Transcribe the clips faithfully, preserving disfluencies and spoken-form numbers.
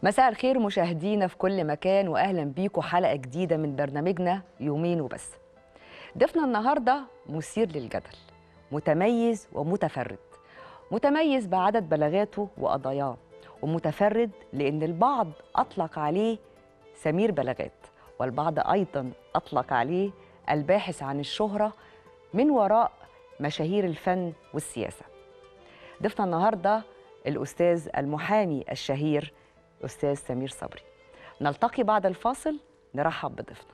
مساء الخير مشاهدينا في كل مكان، واهلا بيكم حلقه جديده من برنامجنا يومين وبس. ضيفنا النهارده مثير للجدل، متميز ومتفرد. متميز بعدد بلاغاته وقضاياه، ومتفرد لان البعض اطلق عليه سمير بلاغات، والبعض ايضا اطلق عليه الباحث عن الشهره من وراء مشاهير الفن والسياسه. ضيفنا النهارده الاستاذ المحامي الشهير أستاذ سمير صبري. نلتقي بعد الفاصل، نرحب بضيفنا.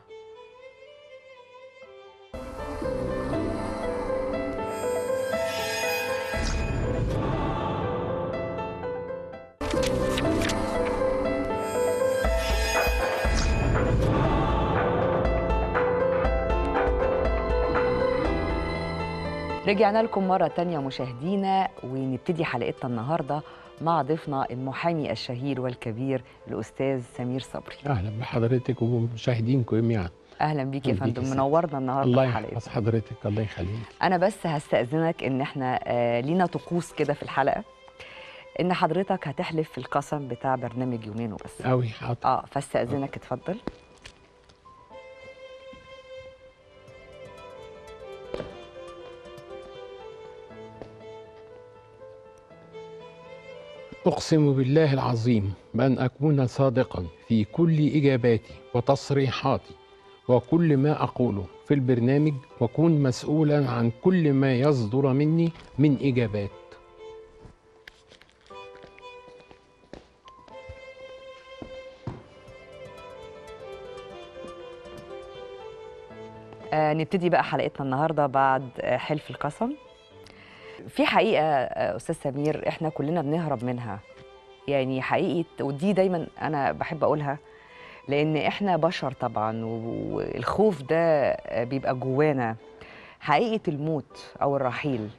رجعنا لكم مرة تانية مشاهدينا، ونبتدي حلقتنا النهاردة مع ضيفنا المحامي الشهير والكبير الأستاذ سمير صبري. أهلا بحضرتك ومشاهدينكم جميعا. أهلا بيك يا فندم، منورنا النهاردة الله في حلقتنا. يحفظ حضرتك، الله يخليك. أنا بس هستأذنك إن إحنا آه لينا طقوس كده في الحلقة، إن حضرتك هتحلف في القسم بتاع برنامج يومين وبس. أوي حاضر. آه فاستأذنك، اتفضل. أقسم بالله العظيم بأن أكون صادقا في كل إجاباتي وتصريحاتي وكل ما أقوله في البرنامج، وأكون مسؤولا عن كل ما يصدر مني من إجابات. آه نبتدي بقى حلقتنا النهارده بعد آه حلف القسم. في حقيقة أستاذ سمير إحنا كلنا بنهرب منها، يعني حقيقة، ودي دايما أنا بحب أقولها لأن إحنا بشر طبعا، والخوف ده بيبقى جوانا. حقيقة الموت أو الرحيل.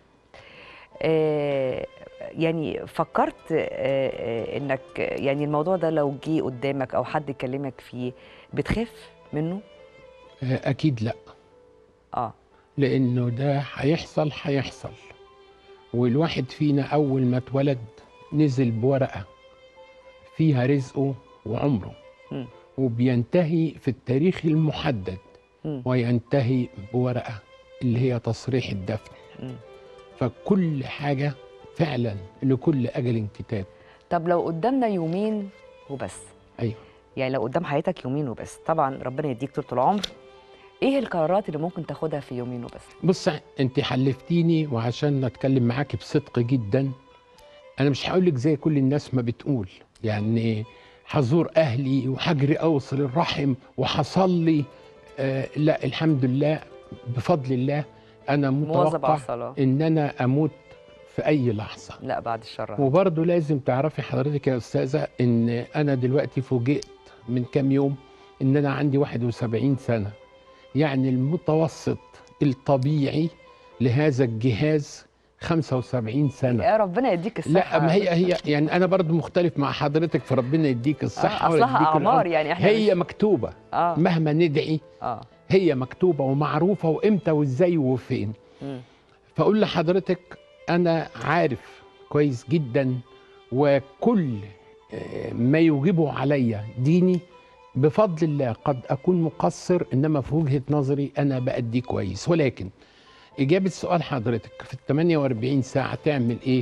آه يعني فكرت آه إنك يعني الموضوع ده لو جه قدامك أو حد كلمك فيه بتخاف منه؟ أكيد لأ. آه لأنه ده هيحصل هيحصل والواحد فينا أول ما اتولد نزل بورقة فيها رزقه وعمره، م. وبينتهي في التاريخ المحدد، م. وينتهي بورقة اللي هي تصريح الدفن. م. فكل حاجة فعلا لكل أجل كتاب. طب لو قدامنا يومين وبس، أيوه، يعني لو قدام حياتك يومين وبس، طبعا ربنا يديك طول العمر، ايه القرارات اللي ممكن تاخدها في يومين وبس؟ بص، انت حلفتيني وعشان اتكلم معاكي بصدق جدا، انا مش هقول لك زي كل الناس ما بتقول يعني هزور اهلي وهجري اوصل الرحم وحصل لي. آه لا، الحمد لله بفضل الله انا متوقع ان انا اموت في اي لحظه. لا بعد الشر. وبرضه لازم تعرفي حضرتك يا استاذه ان انا دلوقتي فوجئت من كام يوم ان انا عندي واحد وسبعين سنه، يعني المتوسط الطبيعي لهذا الجهاز خمسة وسبعين سنة. يا ربنا يديك الصحة. لا، ما هي هي يعني أنا برضو مختلف مع حضرتك، فربنا يديك الصحة. آه أصلها أعمار، يعني إحنا هي مش... مكتوبة. آه. مهما ندعي آه. هي مكتوبة ومعروفة وإمتى وإزاي وفين. م. فأقول لحضرتك أنا عارف كويس جدا، وكل ما يوجبه عليا ديني بفضل الله قد أكون مقصر، إنما في وجهة نظري أنا بأدي كويس. ولكن إجابة سؤال حضرتك في الثمانية وأربعين ساعة تعمل إيه؟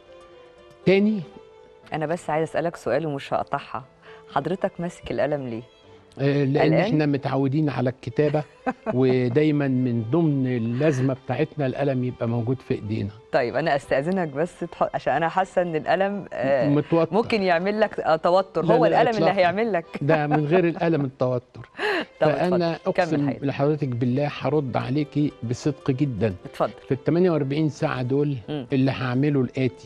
تاني أنا بس عايز أسألك سؤال ومش هقطعها، حضرتك ماسك القلم ليه؟ آه لأن الآن؟ إحنا متعودين على الكتابة ودايما من ضمن اللازمة بتاعتنا القلم يبقى موجود في إيدينا. طيب أنا أستأذنك بس تحط، عشان أنا حاسة إن القلم آه متوتر، ممكن يعمل لك آه توتر. لا هو لا القلم اللي هيعمل لك ده من غير القلم التوتر. فأنا أقسم لحضرتك بالله هرد عليكي بصدق جدا. اتفضل. في ال ثمانية وأربعين ساعة دول م. اللي هعمله الآتي: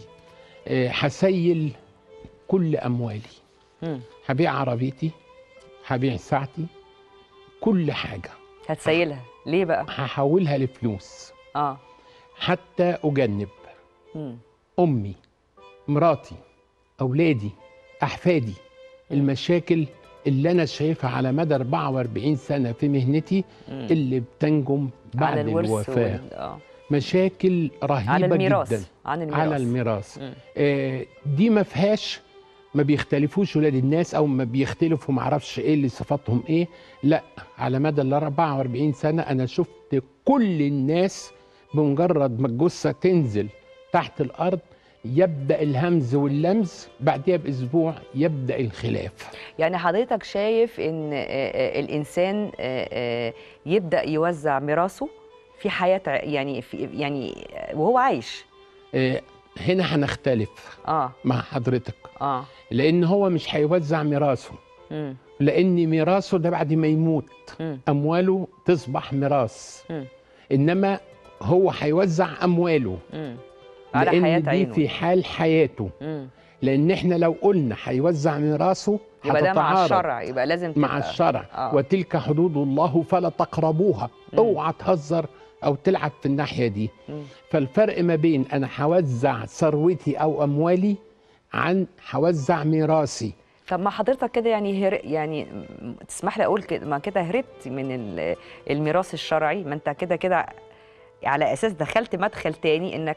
هسيل كل أموالي، م. هبيع عربيتي، هبيع ساعتي، كل حاجة هتسيلها. ليه بقى؟ هحولها لفلوس. اه حتى أجنب م. أمي، مراتي، أولادي، أحفادي، م. المشاكل اللي أنا شايفها على مدى أربعة وأربعين سنة في مهنتي، م. اللي بتنجم بعد الوفاة. وال... آه. مشاكل رهيبة على الميراث. جدا عن الميراث. على الميراث. آه دي ما فيهاش ما بيختلفوش ولاد الناس او ما بيختلفوا، ما اعرفش ايه اللي صفاتهم ايه. لا، على مدى ال أربعة وأربعين سنه انا شفت كل الناس بمجرد ما الجثه تنزل تحت الارض يبدا الهمز واللمز، بعدها باسبوع يبدا الخلاف. يعني حضرتك شايف ان آه، آه، الانسان آه، آه، يبدا يوزع ميراثه في حياه ع- يعني في يعني آه، وهو عايش. آه، هنا هنختلف اه مع حضرتك، اه لان هو مش هيوزع ميراثه، امم لان ميراثه ده بعد ما يموت امم امواله تصبح ميراث، امم انما هو هيوزع امواله امم على حياه لان دي عينه في يعني. حال حياته. امم لان احنا لو قلنا هيوزع ميراثه يبقى ده مع هتتعارض الشرع، يبقى لازم مع تبقى الشرع. اه وتلك حدود الله فلا تقربوها. مم. اوعى تهزر او تلعب في الناحيه دي. مم. فالفرق ما بين انا هوزع ثروتي او اموالي عن هوزع ميراثي. طب ما حضرتك كده يعني هر... يعني م- تسمح لي اقول كده، ما كده هربت من ال- الميراث الشرعي، ما انت كده كده على اساس دخلت مدخل تاني انك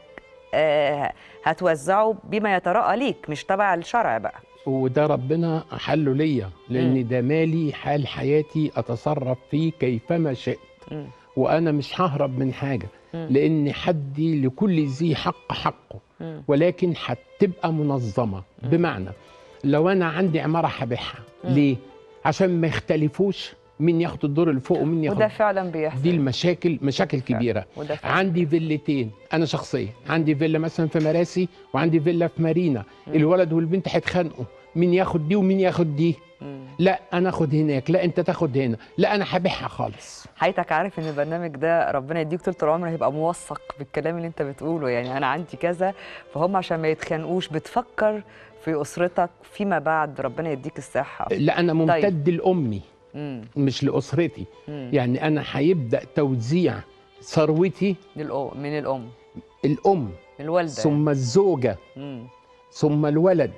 آه هتوزعه بما يتراءى ليك مش تبع الشرع بقى. وده ربنا حله ليا، مم. لان ده مالي حال حياتي اتصرف فيه كيفما شئت. مم. وانا مش ههرب من حاجه، مم. لان حدي لكل ذي حق حقه، مم. ولكن هتبقى منظمه. مم. بمعنى لو انا عندي عماره هبيعها، مم. ليه؟ عشان ما يختلفوش مين ياخد الدور اللي فوق ومين ياخد. وده فعلا بيحصل. دي المشاكل، مشاكل فعلا. كبيره. وده فعلا. عندي فيلتين انا شخصيا، عندي فيلا مثلا في مراسي وعندي فيلا في مارينا. مم. الولد والبنت هيتخانقوا مين ياخد دي ومين ياخد دي. مم. لا انا اخد هناك، لا انت تاخد هنا، لا انا هبيعها خالص. حضرتك عارف ان البرنامج ده ربنا يديك طول العمر هيبقى موثق بالكلام اللي انت بتقوله، يعني انا عندي كذا، فهم عشان ما يتخانقوش بتفكر في اسرتك فيما بعد، ربنا يديك الصحه. لا انا ممتد طيب. لامي مم. مش لاسرتي. مم. يعني انا هيبدا توزيع ثروتي للأم، من الام، الام الوالده، ثم الزوجه، مم. ثم الولد،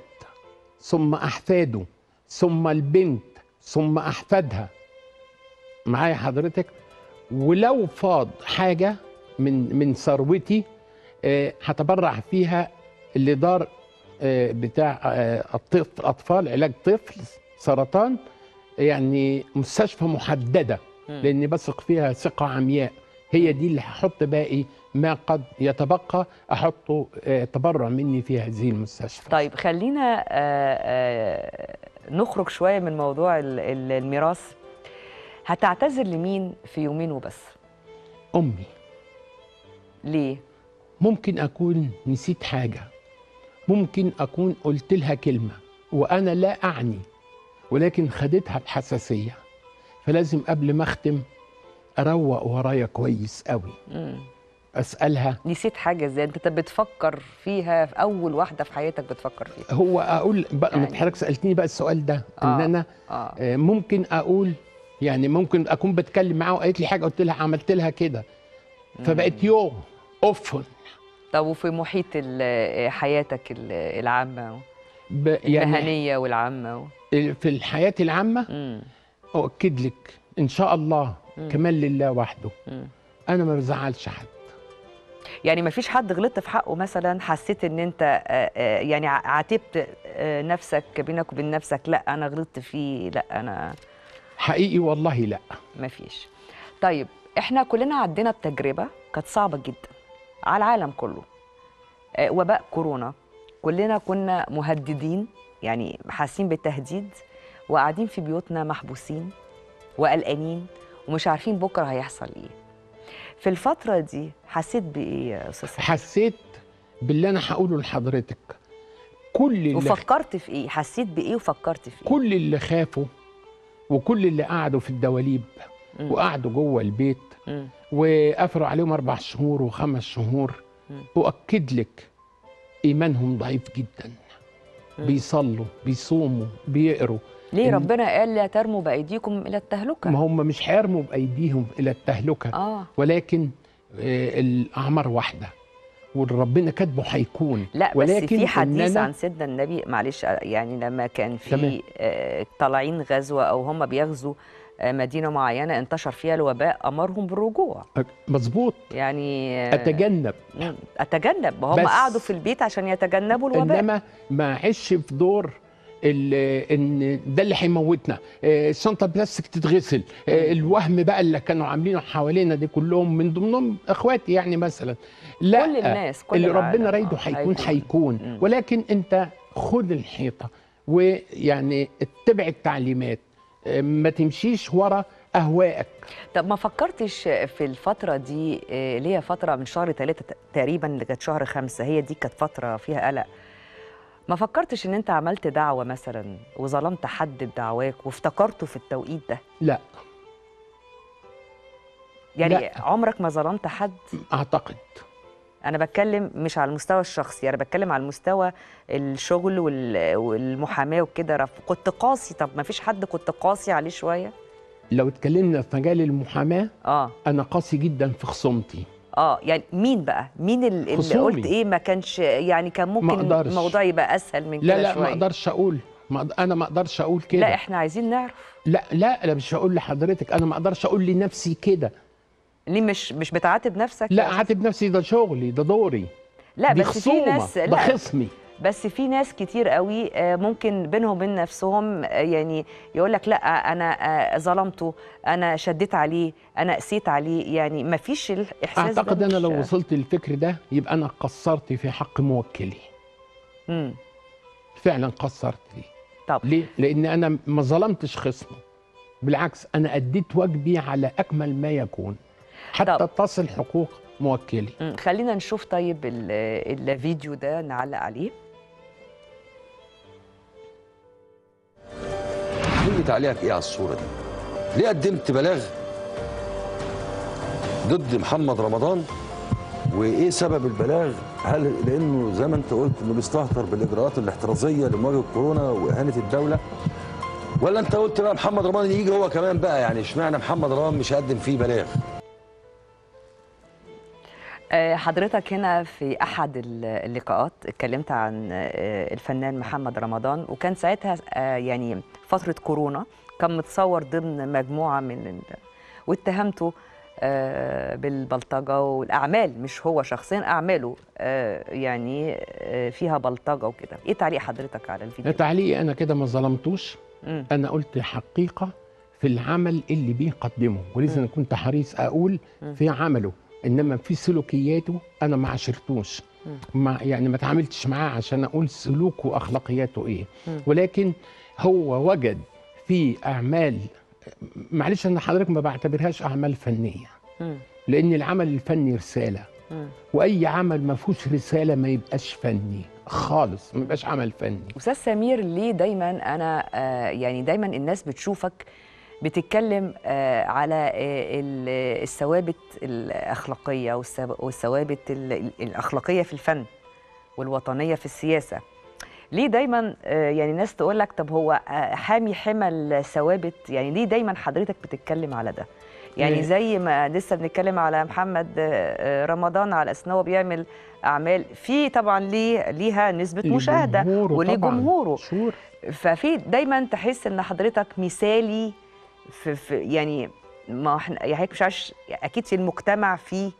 ثم احفاده، ثم البنت، ثم احفادها. معايا حضرتك؟ ولو فاض حاجه من من ثروتي آه، هتبرع فيها لدار آه، بتاع آه، الطفل، اطفال، علاج طفل سرطان، يعني مستشفى محدده، مم. لاني بثق فيها ثقه عمياء. هي دي اللي هحط باقي ما قد يتبقى احطه آه، تبرع مني في هذه المستشفى. طيب خلينا آه، آه، نخرج شويه من موضوع ال- ال- الميراث. هتعتذر لمين في يومين وبس؟ امي. ليه؟ ممكن اكون نسيت حاجه، ممكن اكون قلت لها كلمه وانا لا اعني، ولكن خدتها بحساسيه، فلازم قبل ما اختم اروق ورايا كويس قوي. مم. اسالها نسيت حاجه ازاي؟ انت بتفكر فيها في اول واحده في حياتك بتفكر فيها. هو اقول بقى يعني يعني حضرتك سالتني بقى السؤال ده آه. ان انا اه آه، ممكن اقول، يعني ممكن اكون بتكلم معاها وقالت لي حاجه قلت لها عملت لها كده فبقت يوم اوف. طب وفي محيط ال- حياتك ال- العامه، ب- يعني المهنيه والعامه؟ في الحياه العامه امم اؤكد لك ان شاء الله مم. كمان لله وحده مم. انا ما بزعلش حد. يعني ما فيش حد غلطت في حقه مثلا حسيت ان انت آه، آه، يعني ع- عاتبت آه، نفسك بينك وبين نفسك، لا انا غلطت فيه، لا انا حقيقي والله لا. ما فيش. طيب احنا كلنا عدينا بتجربه كانت صعبه جدا على العالم كله، آه، وباء كورونا. كلنا كنا مهددين، يعني حاسين بالتهديد، وقاعدين في بيوتنا محبوسين وقلقانين ومش عارفين بكره هيحصل ايه. في الفتره دي حسيت بايه يا استاذ سامي؟ حسيت باللي انا هقوله لحضرتك. كل اللي وفكرت في ايه؟ حسيت بايه وفكرت في ايه؟ كل اللي خافوا وكل اللي قعدوا في الدواليب مم. وقعدوا جوه البيت مم. وقفلوا عليهم اربع شهور وخمس شهور، مم. اؤكد لك ايمانهم ضعيف جدا. مم. بيصلوا، بيصوموا، بيقروا. ليه إن- ربنا قال لا ترموا بايديكم الى التهلكه؟ ما هم مش هيرموا بايديهم الى التهلكه، اه ولكن آه، الاعمار واحده والربنا كاتبه هيكون. لا بس ولكن في حديث إننا- عن سيدنا النبي، معلش يعني لما كان تمام. في آه، طالعين غزوه او هم بيغزوا آه، مدينه معينه انتشر فيها الوباء، امرهم بالرجوع. مظبوط. يعني آه، اتجنب. مم، اتجنب، ما هم بس- قعدوا في البيت عشان يتجنبوا الوباء. انما ما عيش في دور ال- ان ده اللي هيموتنا، آه، الشنطه البلاستيك تتغسل، آه، الوهم بقى اللي كانوا عاملينه حوالينا دي كلهم من ضمنهم اخواتي يعني مثلا. لا، كل الناس، كل اللي العالم، ربنا رايده آه، هيكون هيكون. هيكون، مم. ولكن انت خد الحيطه ويعني اتبع التعليمات، آه، ما تمشيش ورا اهوائك. طب ما فكرتش في الفترة دي، آه، اللي هي فترة من شهر ثلاثة تقريبا لغاية شهر خمسة، هي دي كانت فترة فيها قلق، ما فكرتش ان انت عملت دعوة مثلا وظلمت حد بدعواك وافتكرته في التوقيت ده؟ لا يعني لا عمرك ما ظلمت حد؟ اعتقد. انا بتكلم مش على المستوى الشخصي، انا بتكلم على المستوى الشغل وال- والمحاماة وكده، رف- كنت قاسي؟ طب ما فيش حد كنت قاسي عليه شوية؟ لو اتكلمنا في مجال المحاماه، اه انا قاسي جدا في خصومتي. اه يعني مين بقى؟ مين ال- اللي خصومي. قلت ايه ما كانش يعني كان ما ممكن اقدرش. الموضوع يبقى اسهل من لا كده لا ما شوية؟ اقدرش اقول، ما أقدر انا ما اقدرش اقول كده. لا احنا عايزين نعرف. لا لا انا مش هقول لحضرتك، انا ما اقدرش اقول لنفسي كده. ليه مش مش بتعاتب نفسك لا يا أستاذ؟ اعاتب نفسي، ده شغلي، ده دوري. لا دي بس في خصومه، ناس، ده لا خصمي. بس في ناس كتير قوي آه، ممكن بينهم وبين نفسهم، آه، يعني يقول لك لا انا آه، ظلمته، انا شديت عليه، انا قسيت عليه، يعني ما فيش الاحساس ده؟ اعتقد انا مش- لو وصلت للفكر ده يبقى انا قصرت في حق موكلي. مم. فعلا قصرت فيه. طب ليه؟ لان انا ما ظلمتش خصمي، بالعكس انا اديت واجبي على اكمل ما يكون حتى طب. تصل حقوق موكلي. مم، خلينا نشوف طيب ال- الفيديو ده نعلق عليه. كل تعليقك ايه على الصوره دي؟ ليه قدمت بلاغ ضد محمد رمضان؟ وايه سبب البلاغ؟ هل لانه زي ما انت قلت انه بيستهتر بالاجراءات الاحترازيه لمواجهه كورونا واهانه الدوله؟ ولا انت قلت بقى محمد رمضان يجي هو كمان بقى، يعني اشمعنى محمد رمضان مش هقدم فيه بلاغ؟ آه، حضرتك هنا في أحد ال- اللقاءات اتكلمت عن آه، الفنان محمد رمضان، وكان ساعتها آه، يعني فترة كورونا، كان متصور ضمن مجموعة من ال... واتهمته آه، بالبلطجة والأعمال، مش هو شخصيا، أعماله آه، يعني آه، فيها بلطجة وكده. إيه تعليق حضرتك على الفيديو؟ تعليقي انا كده ما ظلمتوش، مم. انا قلت حقيقه في العمل اللي بيقدمه، ولذا انا كنت حريص اقول في عمله، انما في سلوكياته انا ما عاشرتوش، ما يعني ما تعاملتش معاه عشان اقول سلوكه واخلاقياته ايه. ولكن هو وجد في اعمال، معلش انا حضرتك ما بعتبرهاش اعمال فنيه، مم. لان العمل الفني رساله، مم. واي عمل ما فيهوش رساله ما يبقاش فني خالص، ما يبقاش عمل فني. أستاذ سمير، ليه دايما أنا آه، يعني دايما الناس بتشوفك بتتكلم آه، على آه، ال- الثوابت الأخلاقية والثو- والثوابت ال- ال- الأخلاقية في الفن والوطنية في السياسة؟ ليه دايما آه، يعني ناس تقول لك طب هو آه، حامي حمى الثوابت؟ يعني ليه دايما حضرتك بتتكلم على ده؟ يعني ليه؟ زي ما لسه بنتكلم على محمد آه، آه، رمضان على أساس إن هو بيعمل أعمال في طبعا ليه ليها نسبة مشاهدة لجمهوره وليه طبعاً، جمهوره، شور. ففي دايما تحس ان حضرتك مثالي في, في يعني ما احنا يعني هيك مش عارف، اكيد في المجتمع في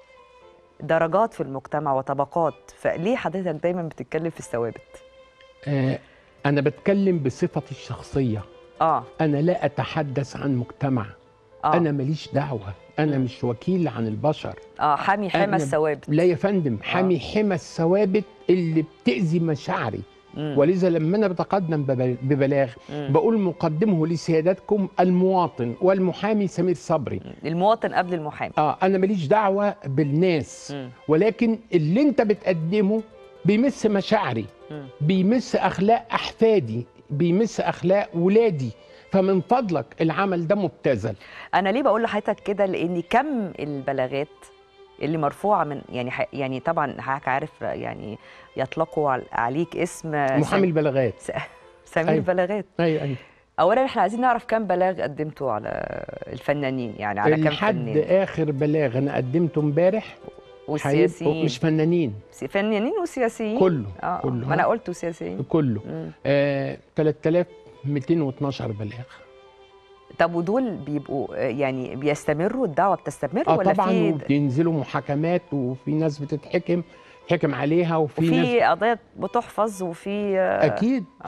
درجات في المجتمع وطبقات، فليه حضرتك دايما بتتكلم في الثوابت؟ آه انا بتكلم بصفتي الشخصيه، اه انا لا اتحدث عن مجتمع، اه انا ماليش دعوه، انا مم. مش وكيل عن البشر. اه حامي حمى أنا الثوابت. لا يا فندم، حامي حمى الثوابت اللي بتأذي مشاعري. مم. ولذا لما انا بتقدم ببل- ببلاغ مم. بقول مقدمه لسيادتكم المواطن والمحامي سمير صبري. المواطن قبل المحامي. اه انا ماليش دعوه بالناس، مم. ولكن اللي انت بتقدمه بيمس مشاعري، مم. بيمس اخلاق احفادي، بيمس اخلاق ولادي، فمن فضلك العمل ده مبتذل. انا ليه بقول لحضرتك كده؟ لان كم البلاغات اللي مرفوعه من يعني ح- يعني طبعا حضرتك عارف يعني يطلقوا عل- عليك اسم محامي البلاغات. س- سمير أيوة. بلاغات. ايوه ايوه. اولا احنا عايزين نعرف كم بلاغ قدمته على الفنانين، يعني على كم لحد فنان اخر بلاغ انا قدمته امبارح والسياسيين؟ مش فنانين، سي- فنانين وسياسيين كله اه كله ما انا ها؟ قلت سياسيين كله مم. آه ثلاثة آلاف ومئتين واثناشر بلاغ. طب ودول بيبقوا آه، يعني بيستمروا الدعوه بتستمر اه ولا طبعا، في وبينزلوا محاكمات وفي ناس بتتحكم حكم عليها، وفي ناس وفي قضايا بتحفظ وفي اه اكيد اه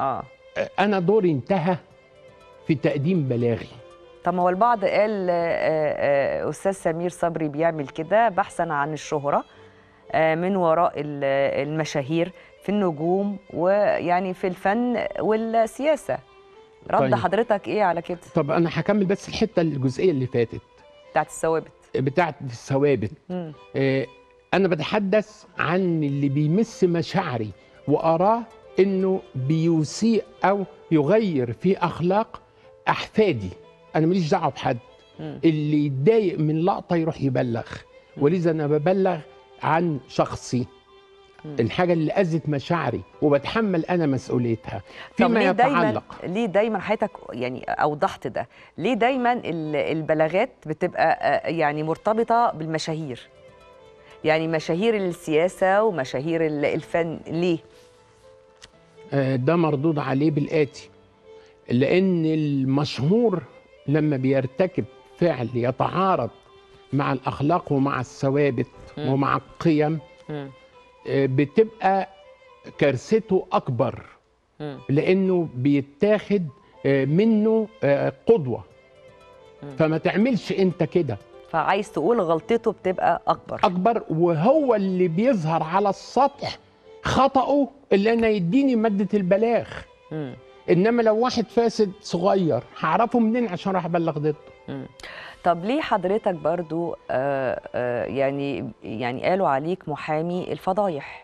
انا دوري انتهى في تقديم بلاغي. طب ما هو البعض قال آه، آه، استاذ سمير صبري بيعمل كده بحثا عن الشهره آه، من وراء ال- المشاهير في النجوم ويعني في الفن والسياسه. رد طيب. حضرتك ايه على كده طب انا هكمل بس الحته الجزئيه اللي فاتت بتاعت الثوابت؟ بتاعت الثوابت. مم. آه، انا بتحدث عن اللي بيمس مشاعري واراه انه بيسيء او يغير في اخلاق احفادي. انا ماليش دعوه بحد. مم. اللي يتضايق من لقطه يروح يبلغ، ولذا انا ببلغ عن شخصي الحاجه اللي اذت مشاعري وبتحمل انا مسؤوليتها طب فيما ليه دايما يتعلق. ليه دايما حضرتك يعني اوضحت ده، ليه دايما ال- البلاغات بتبقى آه، يعني مرتبطه بالمشاهير؟ يعني مشاهير السياسه ومشاهير ال- الفن ليه؟ آه، ده مردود عليه بالآتي: لأن المشهور لما بيرتكب فعل يتعارض مع الأخلاق ومع الثوابت مم. ومع القيم مم. آه، بتبقى كارثته أكبر، مم. لأنه بيتاخد آه، منه آه، قدوة. مم. فما تعملش أنت كده. فعايز تقول غلطته بتبقى اكبر. أكبر، وهو اللي بيظهر على السطح خطأه اللي أنا يديني مادة البلاغ. مم. انما لو واحد فاسد صغير هعرفه منين عشان راح ابلغ ضده؟ مم. طب ليه حضرتك برضو آه آه يعني يعني قالوا عليك محامي الفضايح؟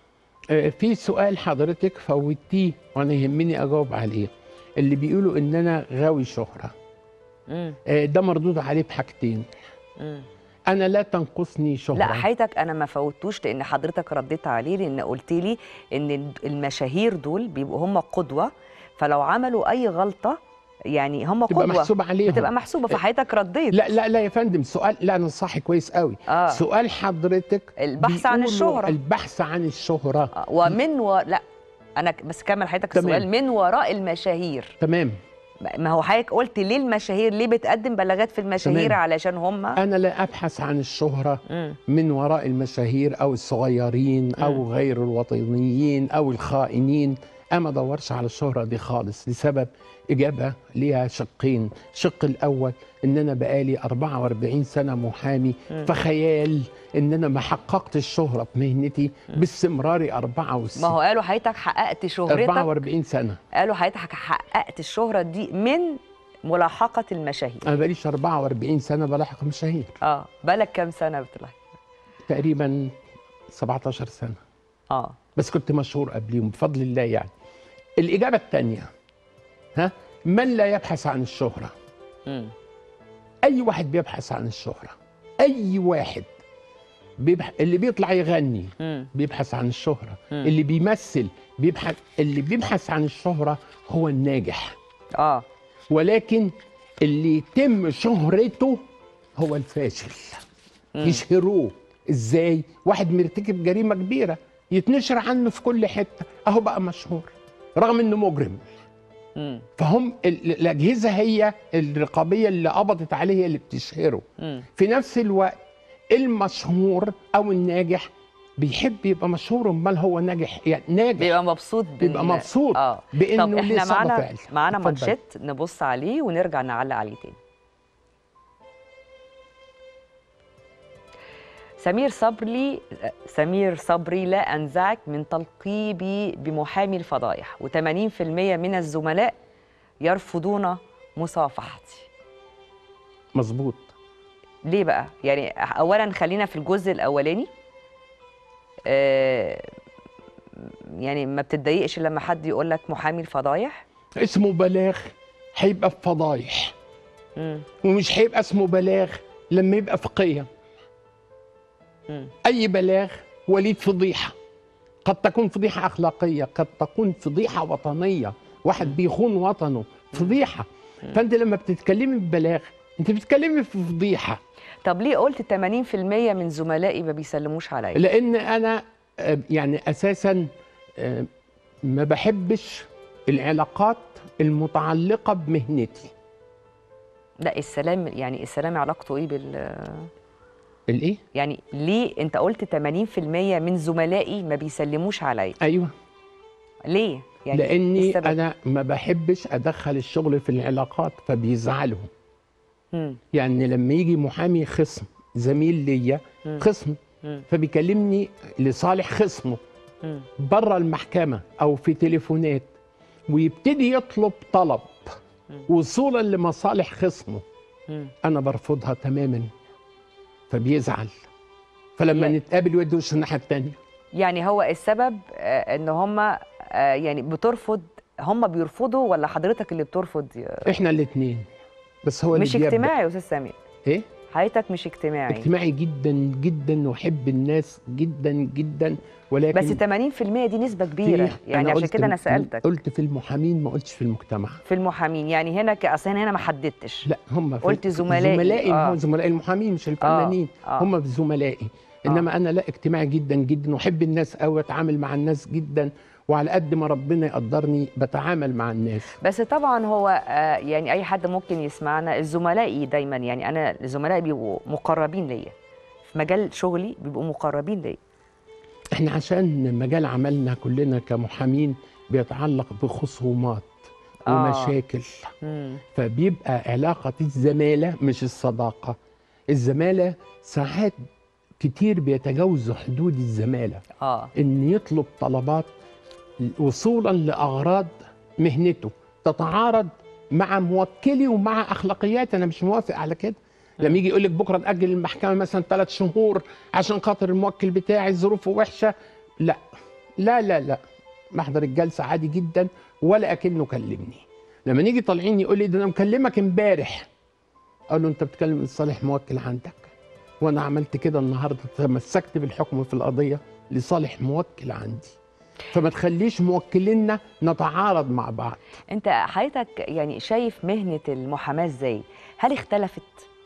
آه، في سؤال حضرتك فوتيه وانا يهمني اجاوب عليه، اللي بيقولوا ان انا غاوي شهره. مم. آه، ده مردود عليه بحاجتين: مم. انا لا تنقصني شهره. لا حياتك انا ما فوتوش لان حضرتك رديت عليه، لان قلت لي ان المشاهير دول بيبقوا هم قدوه، فلو عملوا اي غلطه يعني هم تبقى قدوه محسوبه عليهم. بتبقى محسوبه، فحضرتك رديت. لا لا لا يا فندم، سؤال، لا انا صح كويس قوي. آه. سؤال حضرتك البحث عن بيقولوا الشهرة. البحث عن الشهره. آه. ومن و... لا انا ك- بس كمل حضرتك تمام. السؤال. من وراء المشاهير، تمام. ما هو حضرتك قلت ليه المشاهير، ليه بتقدم بلاغات في المشاهير؟ تمام. علشان هم انا لا ابحث عن الشهره مم. من وراء المشاهير او الصغيرين او غير الوطنيين او الخائنين. انا ما ادورش على الشهره دي خالص، لسبب اجابه ليها شقين. الشق الاول ان انا بقالي أربعة وأربعين سنه محامي، فخيال ان انا ما حققت الشهره بمهنتي باستمراري أربعة وستين ما هو قالوا حضرتك حققت شهرتك، أربعة وأربعين سنه. قالوا حضرتك حققت الشهرة دي من ملاحقة المشاهير. انا بقاليش أربعة وأربعين سنه بلاحق مشاهير. اه بالك كام سنة بتلاحق؟ تقريبا سبعتاشر سنه، اه بس كنت مشهور قبليهم بفضل الله. يعني الإجابة الثانية، ها، من لا يبحث عن الشهرة؟ مم. أي واحد بيبحث عن الشهرة، أي واحد بيبح... اللي بيطلع يغني مم. بيبحث عن الشهرة، مم. اللي بيمثل بيبحث، اللي بيبحث عن الشهرة هو الناجح، اه ولكن اللي يتم شهرته هو الفاشل. يشهروه ازاي؟ واحد مرتكب جريمة كبيرة يتنشر عنه في كل حتة، اهو بقى مشهور رغم انه مجرم. مم. فهم ال- الاجهزة هي الرقابية اللي قبضت عليه هي اللي بتشهره. مم. في نفس الوقت المشهور او الناجح بيحب يبقى مشهور، امال هو ناجح يعني ناجح بيبقى مبسوط بال... بيبقى مبسوط اه بانه طب ليه احنا صدى معانا فعل. معانا اتفضل. مانشيت نبص عليه ونرجع نعلق عليه تاني. سمير صبري سمير صبري لا أنزعك من تلقيبي بمحامي الفضايح، وثمانين بالمئة من الزملاء يرفضون مصافحتي. مظبوط. ليه بقى؟ يعني أولا خلينا في الجزء الأولاني. آه يعني ما بتتضايقش لما حد يقول لك محامي الفضايح؟ اسمه بلاغ هيبقى في فضايح، مم. ومش هيبقى اسمه بلاغ لما يبقى في قيم. مم. أي بلاغ وليد فضيحة، قد تكون فضيحة أخلاقية، قد تكون فضيحة وطنية، واحد بيخون وطنه، فضيحة. فأنت لما بتتكلمي ببلاغ أنت بتتكلمي في فضيحة. طب ليه قلت ثمانين بالمئة من زملائي ما بيسلموش عليا؟ لأن أنا آه، يعني أساساً آه، ما بحبش العلاقات المتعلقة بمهنتي. لا السلام، يعني السلام علاقته ايه بال الإيه؟ يعني ليه انت قلت ثمانين بالمئة من زملائي ما بيسلموش عليا؟ أيوه. ليه؟ يعني لاني السبب؟ انا ما بحبش ادخل الشغل في العلاقات فبيزعلوا. مم. يعني لما يجي محامي خصم زميل ليا مم. خصم مم. فبيكلمني لصالح خصمه مم. بره المحكمه او في تليفونات ويبتدي يطلب طلب وصولا لمصالح خصمه، مم. انا برفضها تماما فبيزعل، فلما يعني- نتقابل يودي وش الناحيه الثانيه. يعني هو السبب آه، ان هم آه، يعني بترفض، هم بيرفضوا ولا حضرتك اللي بترفض؟ احنا الاثنين، بس هو مش اللي بيبدأ. اجتماعي يا استاذ سامي؟ ايه؟ حضرتك مش اجتماعي؟ اجتماعي جدا جدا واحب الناس جدا جدا، ولكن بس ثمانين في المية دي نسبة كبيرة، في- يعني عشان قلت كده انا سألتك. قلت في المحامين ما قلتش في المجتمع. في المحامين يعني هنا اصل هنا ما حددتش. لا هم في قلت زملائي. زملائي آه. هو زملائي المحامين مش الفنانين. آه. آه. هم في زملائي، انما انا لا اجتماعي جدا جدا واحب الناس قوي، اتعامل مع الناس جدا، وعلى قد ما ربنا يقدرني بتعامل مع الناس. بس طبعا هو آه، يعني اي حد ممكن يسمعنا، الزملائي دايما يعني انا زملائي بيبقوا مقربين ليا في مجال شغلي، بيبقوا مقربين ليا. احنا عشان مجال عملنا كلنا كمحامين بيتعلق بخصومات آه. ومشاكل، مم. فبيبقى علاقة الزمالة مش الصداقة. الزمالة ساعات كتير بيتجاوزوا حدود الزمالة، اه إن يطلب طلبات وصولا لأغراض مهنته تتعارض مع موكلي ومع أخلاقياتي. أنا مش موافق على كده. لما يجي يقول لك بكرة نأجل المحكمة مثلا ثلاث شهور عشان خاطر الموكل بتاعي ظروفه وحشة، لا لا لا لا، محضر الجلسة عادي جدا ولا أكنه كلمني. لما نيجي طالعين يقول لي ده أنا مكلمك امبارح، أقول له أنت بتكلم لصالح موكل عندك، وأنا عملت كده النهاردة، تمسكت بالحكم في القضية لصالح موكل عندي، فما تخليش موكلينا نتعارض مع بعض. انت حضرتك يعني شايف مهنه المحاماه ازاي؟ هل اختلفت؟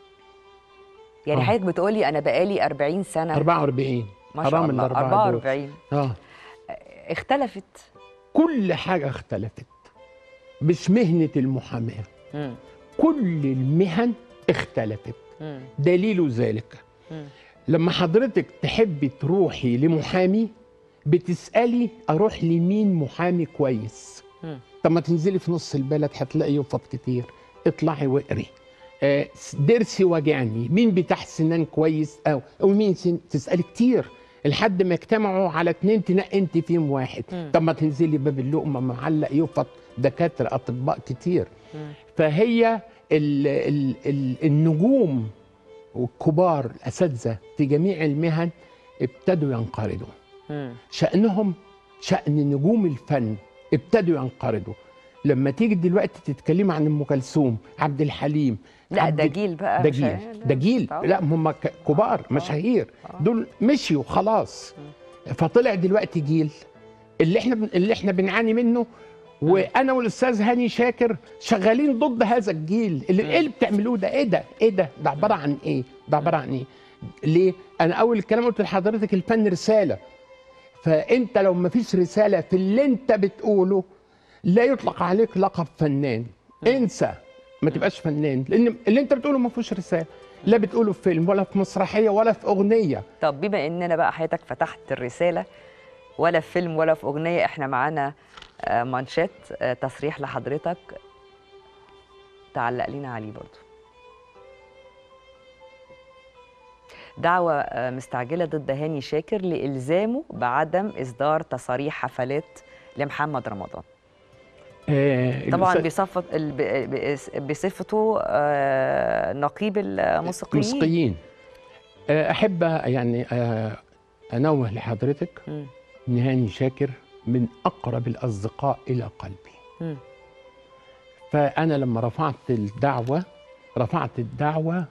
يعني آه. حضرتك بتقولي انا بقالي أربعين سنه. أربعة وأربعين ما شاء حرام الله. الأربعة أربعة دول. وأربعين اه اختلفت. كل حاجة اختلفت، مش مهنة المحاماة، مم. كل المهن اختلفت. مم. دليل ذلك مم. لما حضرتك تحبي تروحي لمحامي بتسألي أروح لمين محامي كويس. مم. طب ما تنزلي في نص البلد هتلاقي يفط كتير، اطلعي واقري. آه، درسي وجعني مين بتاع سنان كويس أو أو مين سن... تسألي كتير لحد ما يجتمعوا على اتنين تنقي انت فيهم واحد. مم. طب ما تنزلي باب اللقمة معلق يفط دكاترة أطباء كتير. مم. فهي ال ال ال النجوم والكبار الأساتذة في جميع المهن ابتدوا ينقرضوا. مم. شأنهم شأن نجوم الفن ابتدوا ينقرضوا. لما تيجي دلوقتي تتكلمي عن ام كلثوم، عبد الحليم، لا عبد ده جيل بقى. ده مش- جيل ده جيل طبعاً. لا هم ك- كبار آه. مشاهير، آه. دول مشيوا خلاص. فطلع دلوقتي جيل اللي احنا بن- اللي احنا بنعاني منه، وانا والاستاذ هاني شاكر شغالين ضد هذا الجيل. اللي ايه اللي بتعملوه ده؟ ايه ده؟ ايه ده؟ ده عباره عن ايه؟ ده عباره عن ايه؟ ليه؟ انا اول الكلام قلت لحضرتك الفن رساله، فانت لو ما فيش رساله في اللي انت بتقوله لا يطلق عليك لقب فنان. انسى، ما تبقاش فنان، لان اللي انت بتقوله ما فيهوش رساله، لا بتقوله في فيلم ولا في مسرحيه ولا في اغنيه. طب بما اننا بقى حضرتك فتحت الرساله، ولا في فيلم ولا في اغنيه، احنا معانا آه، مانشيت آه، تصريح لحضرتك تعلق لنا عليه برضو. دعوة آه، مستعجلة ضد هاني شاكر لإلزامه بعدم إصدار تصاريح حفلات لمحمد رمضان. آه طبعا الأستاذ- بصفة ال- ب- بصفته آه، نقيب الموسيقيين. موسيقيين. آه، احب يعني آه، انوه لحضرتك مم. ان هاني شاكر من اقرب الاصدقاء الى قلبي. مم. فانا لما رفعت الدعوه رفعت الدعوه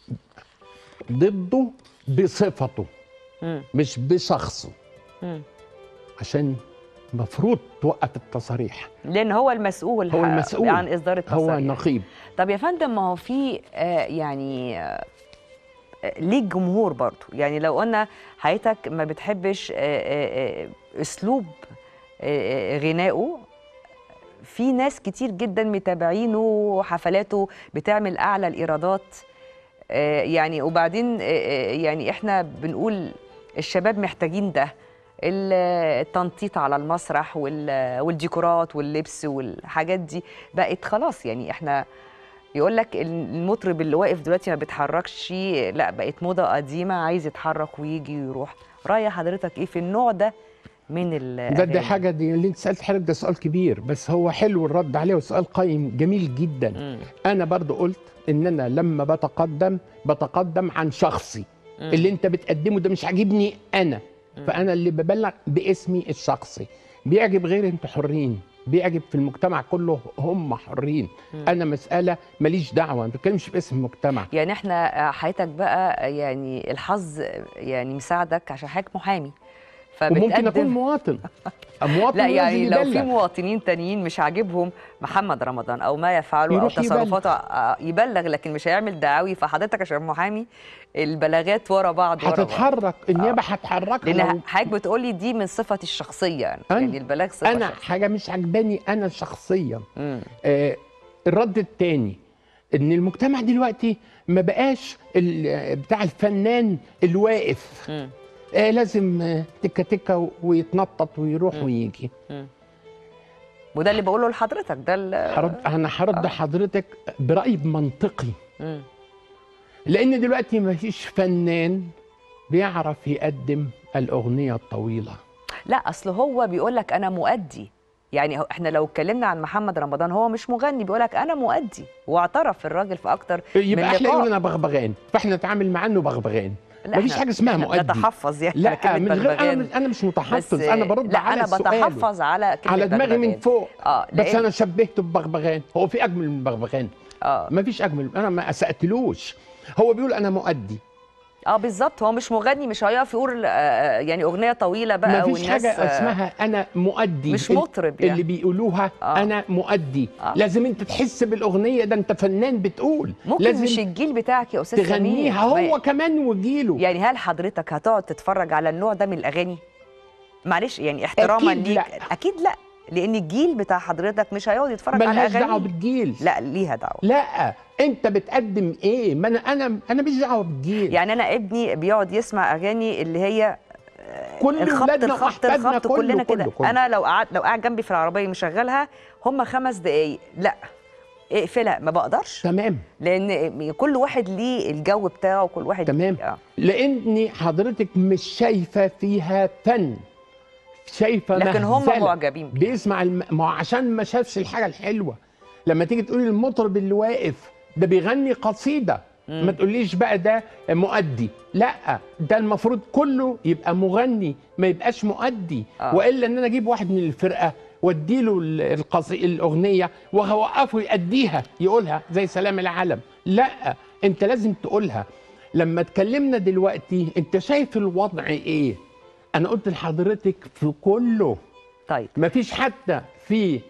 ضده بصفته مم. مش بشخصه، مم. عشان مفروض توقف التصاريح. لأن هو المسؤول هو ح- المسؤول. عن إصدار التصاريح. هو النقيب. طب يا فندم، ما هو في آه، يعني آه، ليك جمهور برضو. يعني لو قلنا حضرتك ما بتحبش آه، آه، آه، أسلوب آه، آه، غنائه، في ناس كتير جدا متابعينه وحفلاته بتعمل أعلى الإيرادات. آه، يعني وبعدين آه، آه، يعني إحنا بنقول الشباب محتاجين ده. التنطيط على المسرح والديكورات واللبس والحاجات دي بقت خلاص. يعني احنا يقول لك المطرب اللي واقف دلوقتي ما بيتحركش، لا بقت موضه قديمه، عايز يتحرك ويجي ويروح. راي حضرتك ايه في النوع ده من الاغاني؟ ده دي حاجه، دي اللي انت سالت حضرتك ده سؤال كبير، بس هو حلو الرد عليه وسؤال قيم جميل جدا. م. انا برضو قلت ان انا لما بتقدم بتقدم عن شخصي. م. اللي انت بتقدمه ده مش عاجبني انا، م. فانا اللي ببلغ باسمي الشخصي. بيعجب غيري انتوا حرين، بيعجب في المجتمع كله هم حرين. م. انا مساله ماليش دعوه، ما بتكلمش باسم المجتمع. يعني احنا حياتك بقى يعني الحظ يعني مساعدك عشان حضرتك محامي، وممكن اكون مواطن مواطن لا يعني لو يبلغ. في مواطنين تانيين مش عاجبهم محمد رمضان او ما يفعله او تصرفاته يبلغ. يبلغ لكن مش هيعمل دعاوي. فحضرتك عشان محامي البلاغات ورا بعض ورا هتتحرك بعض. النيابه هتحركها. لان حضرتك بتقولي دي من صفتي الشخصيه يعني, يعني البلاغ صفه انا شخصية. حاجه مش عجباني انا شخصيا. آه الرد الثاني ان المجتمع دلوقتي ما بقاش بتاع الفنان الواقف. م. آه لازم آه تكه تكه ويتنطط ويروح م. ويجي. م. وده اللي بقوله لحضرتك ده حرد انا هرد آه. حضرتك برايي منطقي. م. لان دلوقتي ما فيش فنان بيعرف يقدم الاغنيه الطويله. لا اصل هو بيقول لك انا مؤدي. يعني احنا لو اتكلمنا عن محمد رمضان هو مش مغني، بيقول لك انا مؤدي، واعترف الراجل في اكتر من يبقى احنا يقول انا بغبغان، فاحنا نتعامل معاه انه بغبغان. مفيش حاجه اسمها مؤدي. نتحفظ يعني لا من غير انا انا مش متحفظ، انا برد لا على السؤال. لا انا بتحفظ على كلمه على دماغي بغبغان. من فوق. اه بس انا شبهته ببغبغان. هو في اجمل من بغبغان؟ اه مفيش اجمل. انا ما اسأتلوش. هو بيقول انا مؤدي. اه بالظبط. هو مش مغني، مش هيقف يقول آه يعني اغنيه طويله بقى. ما فيش حاجه آه اسمها انا مؤدي. مش مطرب يعني. اللي بيقولوها آه. انا مؤدي. آه. لازم انت تحس بالاغنيه، ده انت فنان بتقول. ممكن لازم مش الجيل بتاعك يا استاذ سمير تغنيها هو كمان وجيله. يعني هل حضرتك هتقعد تتفرج على النوع ده من الاغاني؟ معلش يعني احتراما أكيد ليك. لا. اكيد لا، لان الجيل بتاع حضرتك مش هيقعد يتفرج على اغاني. ملهاش دعوه بالجيل. لا ليها دعوه. لا انت بتقدم ايه؟ ما انا انا انا مش دعوه بالجيل. يعني انا ابني بيقعد يسمع اغاني اللي هي كل الخبط الخبط الخبط كلنا كده. انا لو قعدت لو قاعد جنبي في العربيه مشغلها هم خمس دقايق، لا اقفلها، ما بقدرش. تمام. لان كل واحد ليه الجو بتاعه، وكل واحد تمام. آه. لاني حضرتك مش شايفه فيها فن، شايفه لكن هم معجبين بيها. بيسمع الم... ما عشان ما شافش الحاجه الحلوه. لما تيجي تقولي المطرب اللي واقف ده بيغني قصيده، مم. ما تقوليش بقى ده مؤدي. لا ده المفروض كله يبقى مغني، ما يبقاش مؤدي. آه. والا ان انا اجيب واحد من الفرقه واديله القصي... الاغنيه وهوقفه يأديها يقولها زي سلام العالم. لا انت لازم تقولها. لما اتكلمنا دلوقتي انت شايف الوضع ايه؟ انا قلت لحضرتك في كله. طيب مفيش حتى في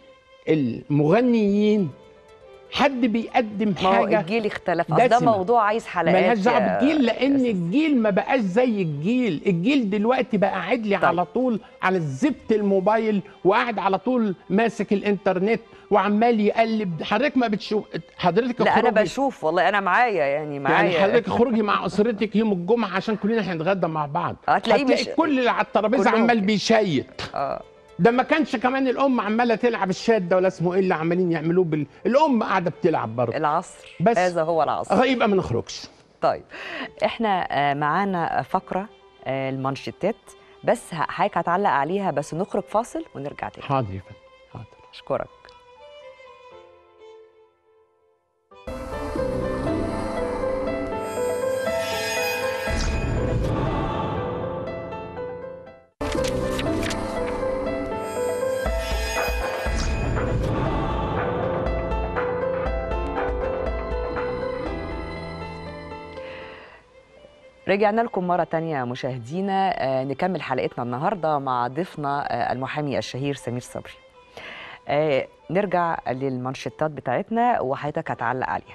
المغنيين حد بيقدم ما حاجه. هو الجيل اختلف. ده موضوع عايز حلقات. مالهاش دعوه بالجيل، لان الجيل ما بقاش زي الجيل. الجيل دلوقتي بقى قاعد لي طيب. على طول على الزبط الموبايل، وقاعد على طول ماسك الانترنت وعمال يقلب. حضرتك ما بتشوف؟ حضرتك لا انا بشوف والله، انا معايا يعني معايا يعني حضرتك خرجي مع اسرتك يوم الجمعه عشان كلنا هنتغدى مع بعض. هتلاقي هتلاقي مش... كل اللي على الترابيزه عمال بيشيط. اه ده ما كانش كمان الام عماله تلعب الشاد ده ولا اسمه ايه اللي عمالين يعملوه بال... الام قاعده بتلعب برضه. العصر بس هذا هو العصر. يبقى ما نخرجش. طيب احنا معانا فقره المانشيتات، بس حضرتك هتعلق عليها، بس نخرج فاصل ونرجع تاني. حاضر يا فندم حاضر. اشكرك. رجعنا لكم مرة تانية مشاهدينا. آه نكمل حلقتنا النهاردة مع ضيفنا آه المحامي الشهير سمير صبري. آه نرجع للمانشيتات بتاعتنا وحضرتك هتعلق عليها.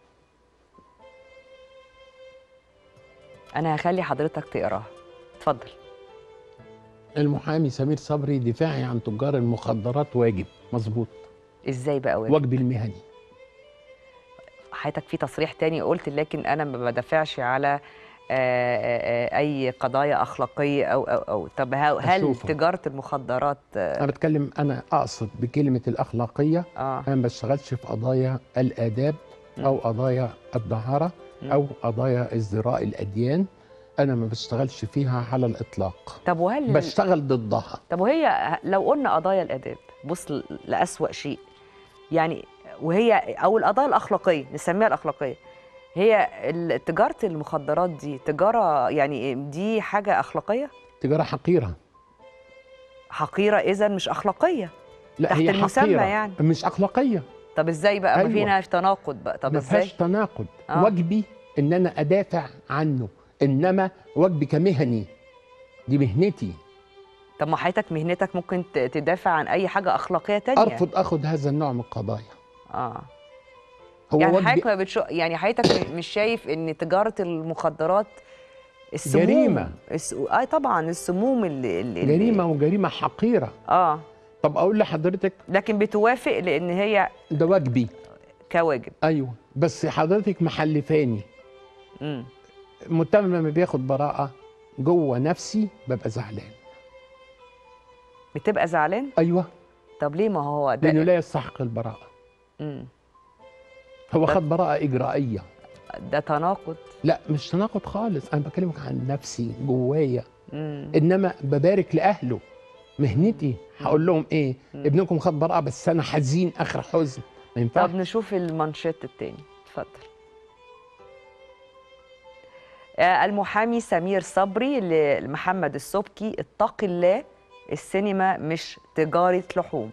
أنا هخلي حضرتك تقراها، اتفضل. المحامي سمير صبري دفاعي عن تجار المخدرات واجب. مظبوط. ازاي بقى واجب؟ واجبي المهني. حضرتك في تصريح تاني قلت لكن أنا ما بدافعش على اي قضايا اخلاقيه او او او طب هل أشوفه. تجاره المخدرات انا بتكلم، انا اقصد بكلمه الاخلاقيه اه انا ما بشتغلش في قضايا الاداب او قضايا الدعاره او قضايا ازدراء الاديان، انا ما بشتغلش فيها على الاطلاق، طب وهل بشتغل ضدها. طب وهي لو قلنا قضايا الاداب، بص لأسوأ شيء يعني، وهي او القضايا الاخلاقيه نسميها الاخلاقيه، هي تجاره المخدرات دي تجاره يعني دي حاجه اخلاقيه؟ تجاره حقيره. حقيره اذا مش اخلاقيه لا تحت هي المسمى حقيرة. يعني. مش اخلاقيه. طب ازاي بقى؟ أيوة. ما فينا تناقض بقى. طب ما ازاي؟ فيهاش تناقض. آه. واجبي ان انا ادافع عنه، انما واجبي كمهني، دي مهنتي. طب ما حضرتك مهنتك ممكن تدافع عن اي حاجه اخلاقيه تانية. ارفض اخد هذا النوع من القضايا. اه هو يعني واجبي. حضرتك ما بتشو... يعني حضرتك مش شايف ان تجاره المخدرات السموم جريمة. الس... اه طبعا السموم اللي, اللي جريمه وجريمه حقيره. اه طب اقول لحضرتك، لكن بتوافق لان هي ده واجبي. كواجب. ايوه بس حضرتك محلفاني. امم المتهم لما بياخد براءه جوه نفسي ببقى زعلان. بتبقى زعلان؟ ايوه. طب ليه؟ ما هو ده لانه لا يستحق البراءه. امم هو ده- خد براءه اجرائيه. ده تناقض. لا مش تناقض خالص، انا بكلمك عن نفسي جوايا. امم انما ببارك لاهله، مهنتي. هقول لهم ايه؟ ابنكم خد براءه بس انا حزين اخر حزن، ما ينفعش. طب نشوف المانشيت التاني، اتفضل. آه، المحامي سمير صبري لمحمد السبكي: اتق الله، السينما مش تجارة لحوم.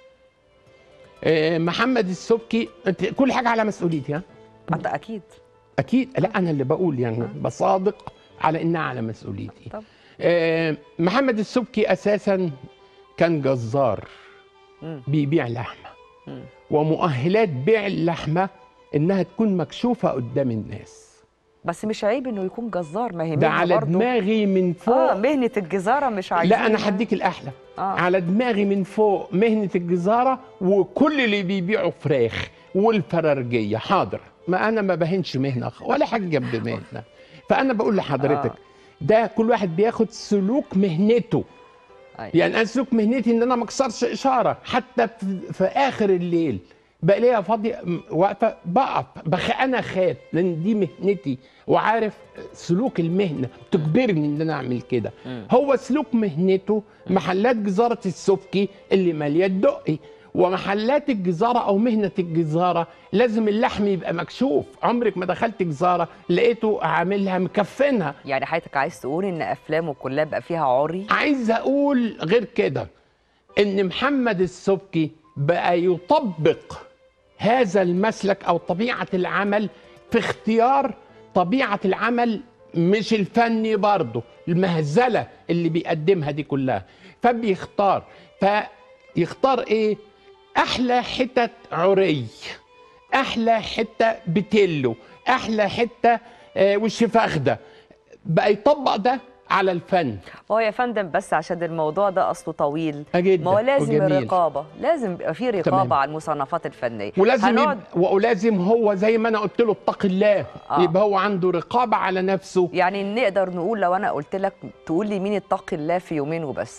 آه، محمد السبكي، انت كل حاجه على مسؤوليتي. ها أنت أكيد. اكيد. لا انا اللي بقول يعني بصادق على انها على مسؤوليتي. طب آه، محمد السبكي اساسا كان جزار مم. بيبيع لحمه، مم. ومؤهلات بيع اللحمه انها تكون مكشوفه قدام الناس. بس مش عيب إنه يكون جزار، ما هي ده مهنة على برضه. دماغي من فوق. آه مهنة الجزارة مش عايزين. لا انا هديك الاحلى. آه. على دماغي من فوق مهنه الجزاره وكل اللي بيبيعوا فراخ والفرارجيه. حاضر، ما انا ما بهنش مهنه ولا حاجه جنب مهنه. فانا بقول لحضرتك آه. ده كل واحد بياخد سلوك مهنته. أيوة. يعني انا سلوك مهنتي ان انا ما اكسرش اشاره حتى في, في اخر الليل بلاقيها فاضيه واقفه بقف بخ انا خاف لان دي مهنتي وعارف سلوك المهنه تجبرني ان انا اعمل كده. هو سلوك مهنته محلات جزاره السبكي اللي ماليه الدقي، ومحلات الجزاره او مهنه الجزاره لازم اللحم يبقى مكشوف. عمرك ما دخلت جزاره لقيته عاملها مكفنها. يعني حضرتك عايز تقول إن أفلامه كلها بقى فيها عري؟ عايز اقول غير كده ان محمد السبكي بقى يطبق هذا المسلك او طبيعه العمل في اختيار طبيعه العمل، مش الفني برضه، المهزله اللي بيقدمها دي كلها. فبيختار فيختار ايه؟ احلى حتت عري، احلى حته بتلو، احلى حته آه وش فخده، بقى يطبق ده على الفن. هو يا فندم بس عشان الموضوع ده اصله طويل، جدا ما هو لازم وجميل. الرقابه، لازم يبقى في رقابه تمام. على المصنفات الفنيه. ولازم هنقعد يبقى ولازم هو زي ما انا قلت له اتق الله. آه. يبقى هو عنده رقابه على نفسه. يعني نقدر نقول لو انا قلت لك تقول لي مين اتقي الله في يومين وبس؟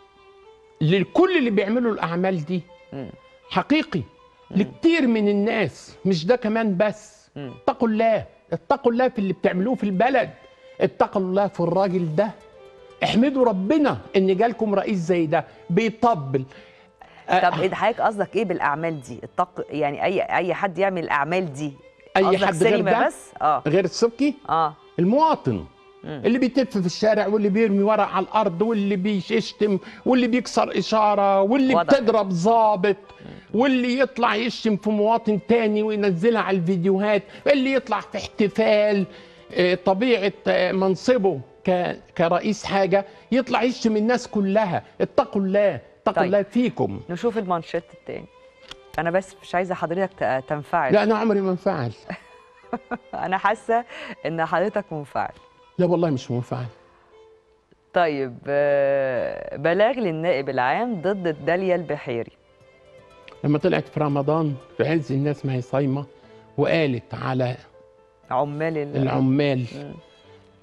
لكل اللي بيعملوا الاعمال دي مم. حقيقي. لكتير من الناس، مش ده كمان بس. مم. اتقوا الله، اتقوا الله في اللي بتعملوه في البلد، اتقوا الله في الراجل ده. احمدوا ربنا ان جالكم رئيس زي ده بيطبل. طب إيه حضرتك قصدك ايه بالاعمال دي؟ اتق يعني اي اي حد يعمل الاعمال دي؟ اي قصدك حد غير سينما ده بس؟ اه غير السبكي، اه المواطن مم. اللي بيتف في الشارع واللي بيرمي ورق على الارض واللي بيشتم واللي بيكسر اشاره واللي واضح. بتضرب ضابط واللي يطلع يشتم في مواطن تاني وينزلها على الفيديوهات، اللي يطلع في احتفال آه، طبيعه آه، منصبه ك- كرئيس حاجه يطلع يشتم الناس كلها. اتقوا الله، اتقوا طيب. الله فيكم. نشوف المانشيت التاني. انا بس مش عايزه حضرتك ت- تنفعل. لا انا عمري ما انفعل. انا حاسه ان حضرتك منفعل. لا والله مش منفعل. طيب آه، بلاغ للنائب العام ضد الدالية البحيري. لما طلعت في رمضان في عز الناس ما هي صايمه وقالت على عمال ال- العمال مم.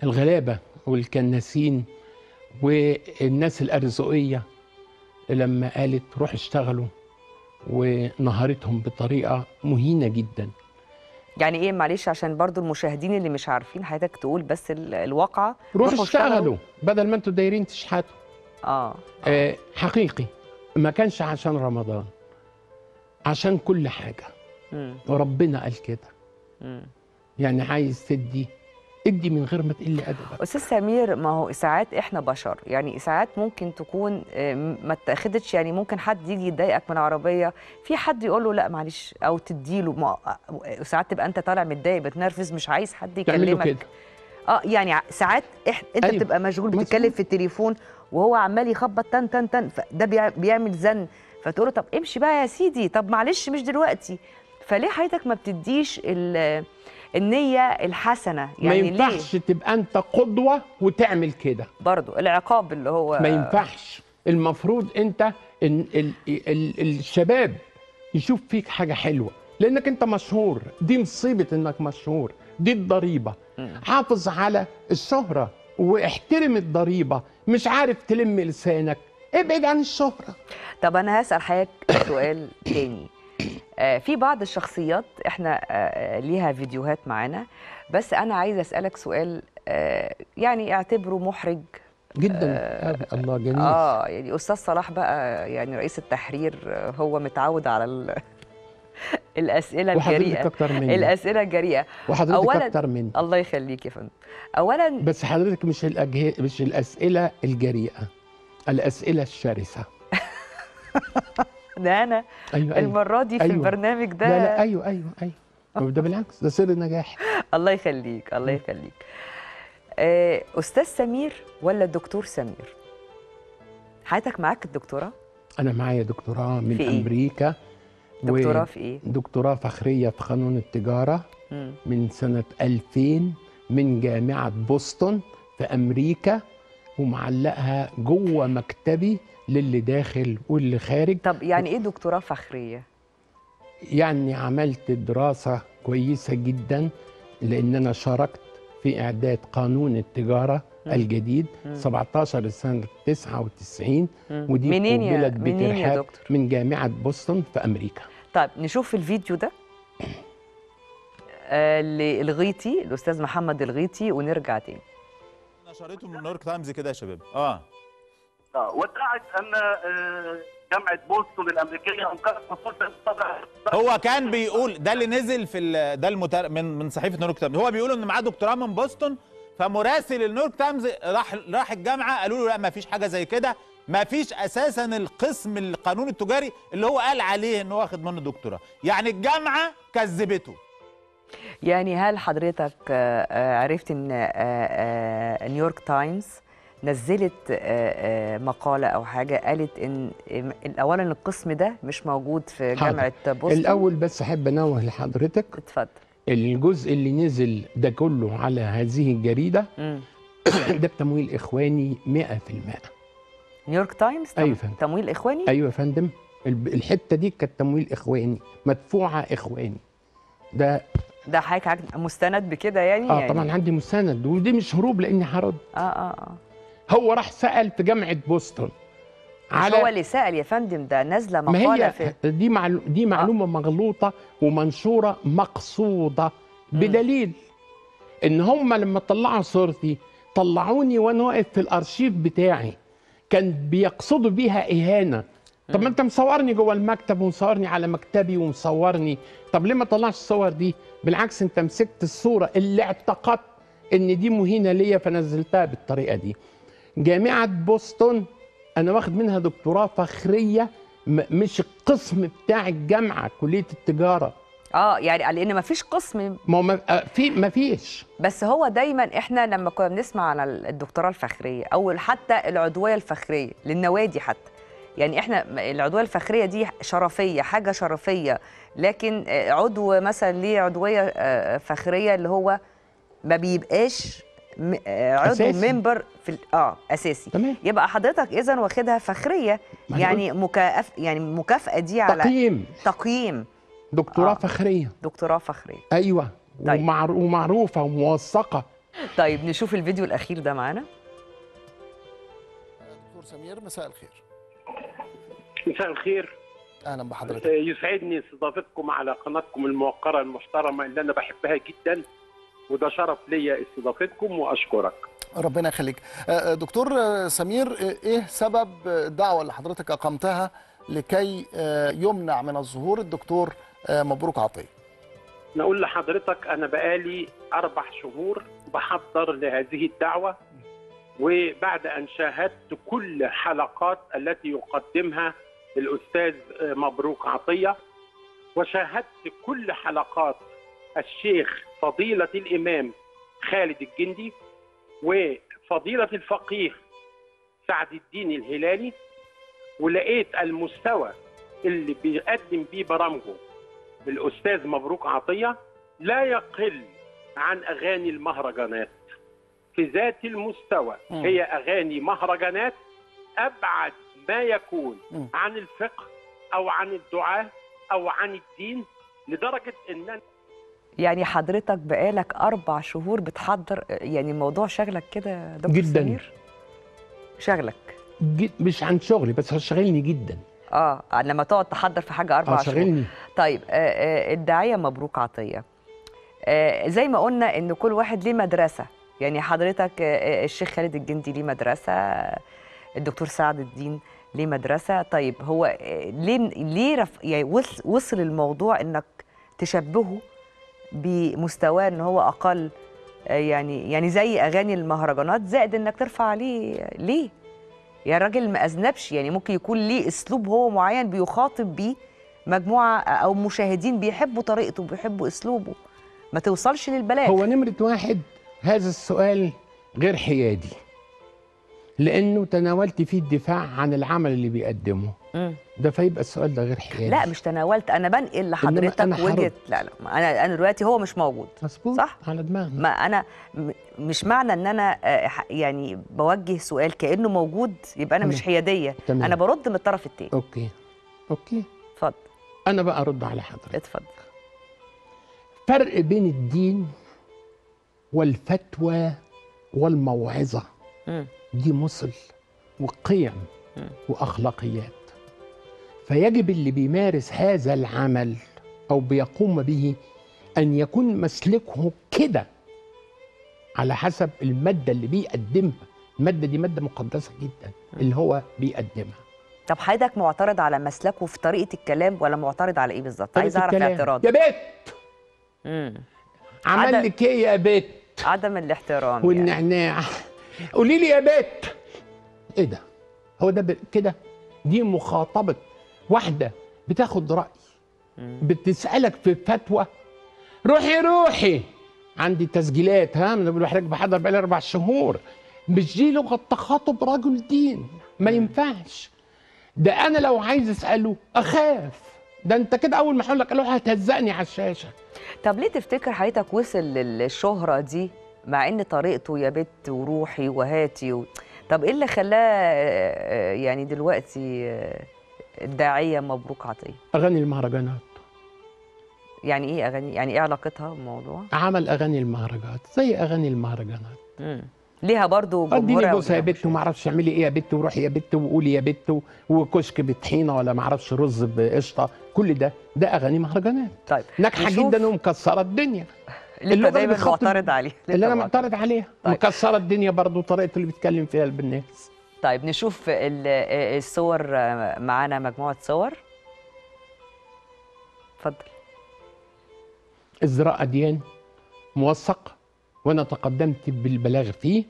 الغلابه والكناسين والناس الارزقيه لما قالت روح اشتغلوا، ونهارتهم بطريقه مهينه جدا. يعني ايه معلش عشان برضو المشاهدين اللي مش عارفين حضرتك تقول بس ال- الواقعه. روحوا اشتغلوا بدل ما انتوا دايرين تشحتوا. اه, آه حقيقي ما كانش عشان رمضان، عشان كل حاجه. مم. وربنا قال كده. مم. يعني عايز تدي ادي من غير ما تقل ادبك. استاذ سمير، ما هو ساعات احنا بشر، يعني ساعات ممكن تكون آه، ما اتاخدتش، يعني ممكن حد يجي يضايقك من العربيه، في حد يقول له لا معلش او تديله، ما ساعات تبقى انت طالع متضايق بتنرفز مش عايز حد تعمله يكلمك كده. اه يعني ساعات إح... انت أيوة. بتبقى مشغول مظبوط. بتتكلم في التليفون وهو عمال يخبط تن تن تن، ده بيع... بيعمل زن، فتقول له طب امشي بقى يا سيدي، طب معلش مش دلوقتي. فليه حضرتك ما بتديش ال... النية الحسنة؟ يعني ما ينفعش ليه؟ تبقى انت قدوة وتعمل كده. برضو العقاب اللي هو ما ينفعش. المفروض انت ال ال ال الشباب يشوف فيك حاجة حلوة، لانك انت مشهور. دي مصيبة انك مشهور، دي الضريبة. حافظ على الشهرة واحترم الضريبة. مش عارف تلم لسانك، ابعد عن الشهرة. طب انا هسأل حضرتك سؤال تاني. آه في بعض الشخصيات احنا آه ليها فيديوهات معانا، بس انا عايزه اسالك سؤال آه يعني اعتبره محرج جدا. آه الله جميل. اه يعني استاذ صلاح بقى يعني رئيس التحرير آه هو متعود على ال... الاسئله الجريئه. وحضرتك اكتر مني. الاسئله الجريئه. وحضرتك أولاً اكتر مني. الله يخليك يا فندم. اولا بس حضرتك مش الأجه... مش الاسئله الجريئه، الاسئله الشرسه. ده انا أيوة أيوة. المره دي في أيوة. البرنامج ده. لا لا ايوه ايوه ايوه ده بالعكس، ده سر نجاح. الله يخليك الله يخليك. آه، استاذ سمير ولا الدكتور سمير؟ حضرتك معاك الدكتوراه؟ انا معايا دكتوراه من في إيه؟ امريكا. دكتوراه في ايه؟ دكتوراه فخريه في قانون التجاره مم. من سنه ألفين من جامعه بوسطن في امريكا، ومعلقها جوه مكتبي للي داخل واللي خارج. طب يعني ايه دكتوراه فخريه؟ يعني عملت دراسة كويسة جدا، لأن أنا شاركت في إعداد قانون التجارة مم. الجديد مم. سبعتاشر سنة تسعة وتسعين. مم. ودي منين يا قوبلت منين يا بترحاب دكتور؟ من جامعة بوسطن في أمريكا. طيب نشوف الفيديو ده آه للغيطي، الأستاذ محمد الغيطي، ونرجع تاني. نشرته من نيويورك تايمز كده يا شباب. اه اه وادعت ان آه، جامعه بوسطن الامريكيه انكرت حصول هو كان بيقول ده اللي نزل في ال- ده المتر... من من صحيفه نيويورك تايمز، هو بيقول ان معاه دكتوراه من بوسطن، فمراسل النيويورك تايمز راح راح الجامعه قالوا له لا ما فيش حاجه زي كده، ما فيش اساسا القسم القانون التجاري اللي هو قال عليه ان هو واخد منه دكتوراه، يعني الجامعه كذبته. يعني هل حضرتك آه، آه، عرفت ان آه، آه، نيويورك تايمز نزلت آه، آه، مقاله او حاجه قالت ان إن اولا القسم ده مش موجود في حاضر. جامعه بوسطن؟ الأول بس أحب أنوه لحضرتك، اتفضل. الجزء اللي نزل ده كله على هذه الجريدة مم. ده بتمويل إخواني مئة في المئة. نيويورك تايمز تم- أيوة فندم. تمويل اخواني؟ أيوة يا فندم، الب- الحتة دي كانت تمويل إخواني، مدفوعة إخواني. ده ده حضرتك عاج- مستند بكده يعني؟ اه يعني طبعا عندي مستند، ودي مش هروب لاني هرد. اه اه اه هو راح سال في جامعه بوسطن على هو اللي سال يا فندم، ده نازله ما مقاله هي في دي معلو... دي معلومه آه. مغلوطه ومنشوره مقصوده بدليل ان هم لما طلعوا صورتي طلعوني وانا واقف في الارشيف بتاعي، كان بيقصدوا بيها اهانه. طب ما انت مصورني جوه المكتب ومصورني على مكتبي ومصورني، طب ليه ما طلعش الصور دي؟ بالعكس انت مسكت الصوره اللي اعتقدت ان دي مهينه ليا فنزلتها بالطريقه دي. جامعه بوسطن انا واخد منها دكتوراه فخريه، م- مش القسم بتاع الجامعه كليه التجاره. اه يعني لان ما فيش قسم. ما هو ما آه، في ما فيش. بس هو دايما احنا لما كنا بنسمع عن الدكتوراه الفخريه او حتى العضويه الفخريه للنوادي حتى، يعني احنا العضويه الفخريه دي شرفيه، حاجه شرفيه، لكن عضو مثلا ليه عضويه آه، فخريه اللي هو ما بيبقاش م- آه، عضو أساسي. ممبر في ال- اه اساسي. تمام. يبقى حضرتك اذا واخدها فخريه، ما أنا يعني مكافاه، يعني مكافاه دي على تقييم تقييم دكتوراه آه. فخريه. دكتوراه فخريه. ايوه. طيب. ومعر... ومعروفه وموثقه طيب نشوف الفيديو الاخير ده معانا. دكتور سمير مساء الخير. مساء الخير. اهلا بحضرتك. يسعدني استضافتكم على قناتكم الموقره المحترمه اللي انا بحبها جدا، وده شرف ليا استضافتكم واشكرك. ربنا يخليك. دكتور سمير، ايه سبب الدعوه اللي حضرتك اقمتها لكي يمنع من الظهور الدكتور مبروك عطيه؟ نقول لحضرتك انا بقالي اربع شهور بحضر لهذه الدعوه، وبعد ان شاهدت كل حلقات التي يقدمها الاستاذ مبروك عطيه، وشاهدت كل حلقات الشيخ فضيله الامام خالد الجندي وفضيله الفقيه سعد الدين الهلالي، ولقيت المستوى اللي بيقدم بيه برامجه الاستاذ مبروك عطيه لا يقل عن اغاني المهرجانات في ذات المستوى. م. هي اغاني مهرجانات ابعد ما يكون م. عن الفقه او عن الدعاء او عن الدين، لدرجه ان يعني حضرتك بقالك اربع شهور بتحضر، يعني الموضوع شغلك كده يا دكتور جدا سمير؟ شغلك جد مش عن شغلي بس، هو شاغلني جدا. اه لما تقعد تحضر في حاجه اربع شهور شاغلني. طيب آه آه الداعيه مبروك عطيه، آه زي ما قلنا ان كل واحد ليه مدرسه، يعني حضرتك آه الشيخ خالد الجندي ليه مدرسه، الدكتور سعد الدين ليه مدرسه. طيب هو آه ليه ليه رف يعني وصل, وصل الموضوع انك تشبهه بمستواه ان هو اقل، آه يعني يعني زي اغاني المهرجانات، زائد انك ترفع عليه ليه؟ يا راجل ما اذنبش، يعني ممكن يكون ليه اسلوب هو معين بيخاطب بيه مجموعه او مشاهدين بيحبوا طريقته بيحبوا اسلوبه، ما توصلش للبلاغ. هو نمره واحد هذا السؤال غير حيادي، لانه تناولت فيه الدفاع عن العمل اللي بيقدمه. امم ده فيبقى السؤال ده غير حيادي. لا مش تناولت، انا بنقل لحضرتك وجهه. لا لا انا انا دلوقتي هو مش موجود. مظبوط، صح على دماغنا. ما انا مش معنى ان انا يعني بوجه سؤال كانه موجود يبقى انا تمام. مش حياديه. تمام. انا برد من الطرف الثاني. اوكي اوكي اتفضل. انا بقى ارد على حضرتك. اتفضل. فرق بين الدين والفتوى والموعظه. م. دي مصل وقيم م. واخلاقيات، فيجب اللي بيمارس هذا العمل او بيقوم به ان يكون مسلكه كده على حسب الماده اللي بيقدمها. الماده دي ماده مقدسه جدا م. اللي هو بيقدمها. طب حضرتك معترض على مسلكه في طريقه الكلام ولا معترض على ايه بالظبط؟ عايز اعرف اعتراض. يا بت امم عمل عدم... لك ايه يا بت؟ عدم الاحترام والنعناع يعني. قولي لي يا بت ايه ده؟ هو ده ب... كده؟ دي مخاطبه واحده بتاخد راي، مم. بتسالك في فتوى. روحي روحي عندي تسجيلات، ها من بقول لحضرتك بحضر بقالي اربع شهور. مش دي لغه تخاطب رجل دين، ما مم. ينفعش. ده انا لو عايز اساله اخاف، ده انت كده اول ما هقول لك قالوا هتهزقني على الشاشه. طب ليه تفتكر حضرتك وصل للشهره دي مع ان طريقته يا بت وروحي وهاتي و... طب ايه اللي خلاه يعني دلوقتي الداعيه مبروك عطيه؟ اغاني المهرجانات. يعني ايه اغاني؟ يعني ايه علاقتها بالموضوع؟ عمل اغاني المهرجانات زي اغاني المهرجانات. امم ليها برضو جمهور. اديني بوسه يا بت وما اعرفش اعملي ايه يا بت وروحي يا بت وقولي يا بت وكشك بطحينه ولا ما اعرفش رز بقشطه، كل ده ده اغاني مهرجانات. طيب ناجحه جدا ومكسره الدنيا. اللي انت دايما معترض عليه. اللي انا معترض عليها. طيب. مكسره الدنيا برضو طريقته اللي بيتكلم فيها بالناس. طيب نشوف الصور معانا، مجموعه صور. اتفضل. ازراء اديان موثق وانا تقدمت بالبلاغ فيه،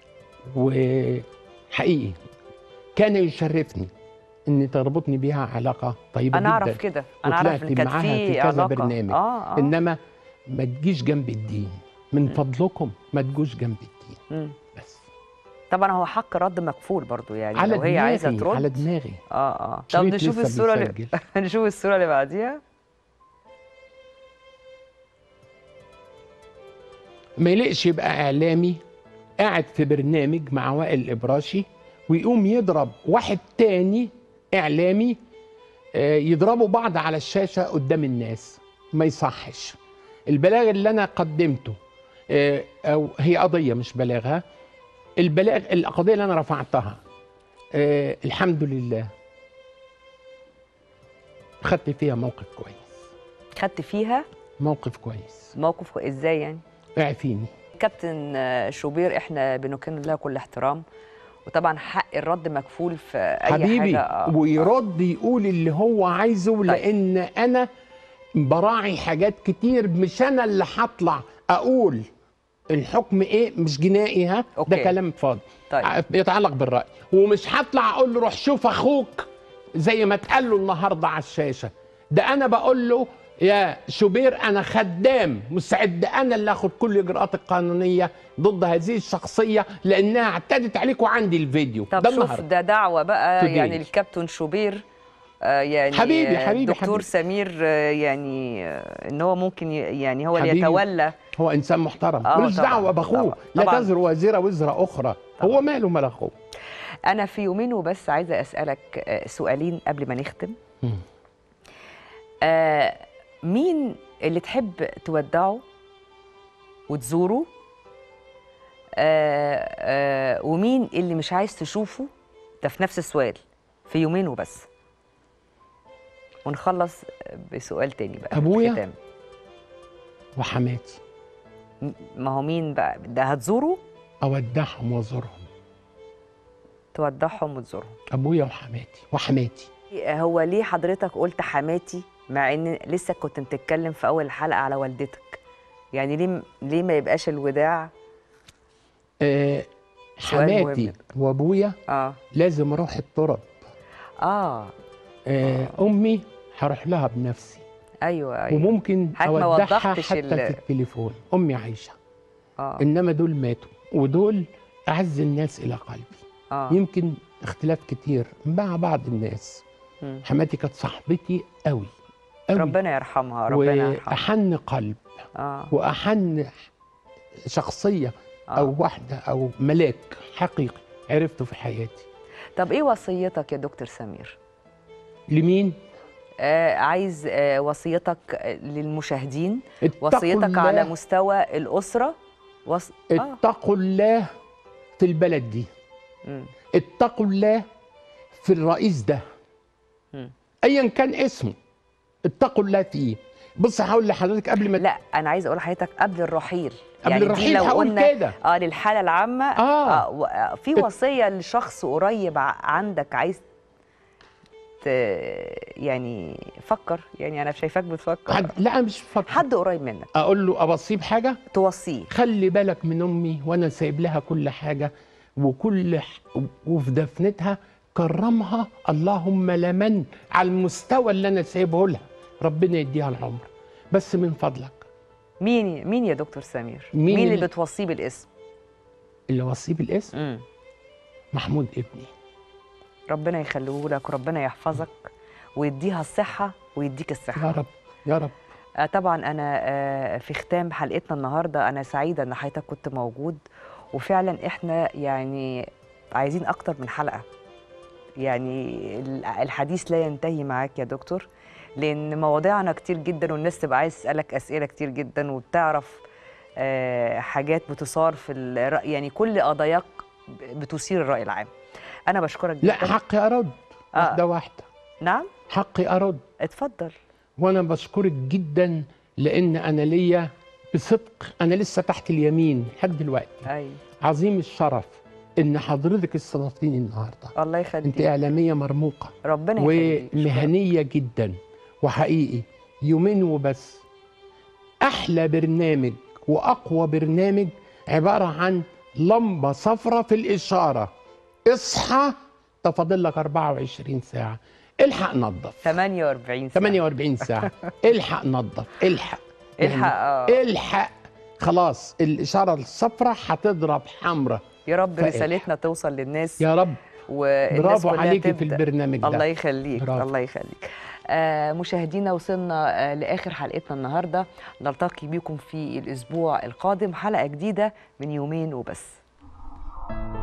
وحقيقي كان يشرفني ان تربطني بيها علاقه طيبه أنا جدا. انا اعرف كده، انا اعرف ان كانت في كذا علاقه برنامج. آه آه. انما ما تجيش جنب الدين من م. فضلكم، ما تجوش جنب الدين. م. بس طبعا هو حق رد مكفول برضو، يعني على لو هي عايزه ترد على دماغي. اه اه طب نشوف الصوره اللي نشوف الصوره اللي بعديها. ما يليقش يبقى اعلامي قاعد في برنامج مع وائل الابراشي ويقوم يضرب واحد تاني اعلامي، يضربوا بعض على الشاشه قدام الناس. ما يصحش. البلاغ اللي انا قدمته آه، او هي قضيه مش بلاغها. البلاغ القضيه اللي انا رفعتها آه، الحمد لله خدت فيها موقف كويس. خدت فيها موقف كويس. موقف كو- ازاي يعني؟ اعفيني. كابتن آه، شوبير احنا بنكن لها كل احترام، وطبعا حق الرد مكفول في اي حبيبي حاجه. آه. ويرد يقول اللي هو عايزه، لان انا براعي حاجات كتير، مش انا اللي هطلع اقول الحكم ايه، مش جنائي ها. أوكي. ده كلام فاضي طيب. بيتعلق بالراي، ومش هطلع اقول له روح شوف اخوك زي ما اتقال له النهارده على الشاشه. ده انا بقول له يا شوبير انا خدام مستعد انا اللي اخد كل الاجراءات القانونيه ضد هذه الشخصيه لانها اعتدت عليك، وعندي الفيديو. طب ده شوف النهاردة. ده دعوه بقى توديل. يعني الكابتن شوبير آه يعني حبيبي- آه، حبيبي- دكتور حبيبي. سمير آه يعني آه ان هو ممكن ي- يعني هو اللي حبيبي. يتولى. هو انسان محترم آه ملوش طبعاً، دعوه باخوه. طبعاً، لا طبعاً. تزر وازره وزر اخرى. طبعاً. هو ماله مال اخوه. انا في يومين وبس عايزه اسالك آه، سؤالين قبل ما نختم. مم. آه مين اللي تحب تودعه وتزوره؟ آه آه ومين اللي مش عايز تشوفه؟ ده في نفس السؤال في يومين وبس، ونخلص بسؤال تاني بقى. أبويا؟ ختام. وحماتي م- ما هو مين بقى ده هتزوره؟ اودعهم وازورهم. تودعهم وتزورهم. ابويا وحماتي وحماتي. هو ليه حضرتك قلت حماتي مع ان لسه كنت بتتكلم في اول الحلقه على والدتك؟ يعني ليه ليه ما يبقاش الوداع؟ آه سؤال مهم حماتي جدا. وابويا اه لازم اروح التراب. اه آه امي هروح لها بنفسي. ايوه ايوه وممكن حضرتك ما اودعها وضحتش حتى ال- في التليفون. امي عايشه. اه انما دول ماتوا، ودول اعز الناس الى قلبي. اه يمكن اختلاف كتير مع بعض الناس. مم. حماتي كانت صاحبتي قوي قوي، ربنا يرحمها، ربنا يرحمها. واحن قلب اه واحن شخصيه آه. او واحده او ملاك حقيقي عرفته في حياتي. طب ايه وصيتك يا دكتور سمير؟ لمين؟ آه عايز آه وصيتك آه، للمشاهدين، اتقوا وصيتك الله- على مستوى الاسره. وص... اه اتقوا الله في البلد دي. مم. اتقوا الله في الرئيس ده مم. ايا كان اسمه. اتقوا الله فيه. بص هقول لحضرتك قبل ما لا انا عايز اقول لحضرتك قبل الرحيل. قبل يعني الرحيل دي لو هقول قلنا كده. اه للحاله العامه. آه. آه و- آه، في وصيه لشخص قريب ع- عندك عايز ت... يعني فكر، يعني انا شايفاك بتفكر. حد لا مش فاكر. حد قريب منك اقول له ابصيه بحاجه. توصيه. خلي بالك من امي وانا سايب لها كل حاجه وكل ح... وفي دفنتها كرمها اللهم لمن على المستوى اللي انا سايبه لها. ربنا يديها العمر. بس من فضلك مين مين يا دكتور سمير؟ مين مين اللي اللي- بتوصيه بالاسم؟ اللي وصيه بالاسم مم. محمود ابني. ربنا يخليه لك وربنا يحفظك ويديها الصحه ويديك الصحه. يا رب يا رب. آه، طبعا انا آه، في ختام حلقتنا النهارده انا سعيده ان حضرتك كنت موجود، وفعلا احنا يعني عايزين اكتر من حلقه. يعني ال- الحديث لا ينتهي معاك يا دكتور، لان مواضيعنا كتير جدا والناس تبقى عايز تسالك اسئله كتير جدا، وبتعرف آه، حاجات بتثار في الراي، يعني كل قضاياك بتثير الراي العام. انا بشكرك جدا. لا حقي ارد واحده واحده. نعم حقي ارد. اتفضل. وانا بشكرك جدا لان انا ليا بصدق انا لسه تحت اليمين لحد دلوقتي. ايوه عظيم الشرف ان حضرتك استضفتيني النهارده. الله يخليك. انت اعلاميه مرموقه ربنا يخليك. ومهنيه جدا وحقيقي. يومين وبس احلى برنامج واقوى برنامج عباره عن لمبه صفرة في الاشاره. اصحى تفاضل لك أربعة وعشرين ساعه. الحق نظف. ثمانية وأربعين ساعة. ثمانية وأربعين ساعه. الحق نظف. الحق الحق اه الحق. خلاص الاشاره الصفراء هتضرب حمراء. يا رب فإلحق. رسالتنا توصل للناس. يا رب. والناس برافو كلها عليكي تبدأ. في البرنامج ده. الله يخليك. برافو. الله يخليك. آه مشاهدينا وصلنا آه لاخر حلقتنا النهارده، نلتقي بكم في الاسبوع القادم حلقه جديده من يومين وبس.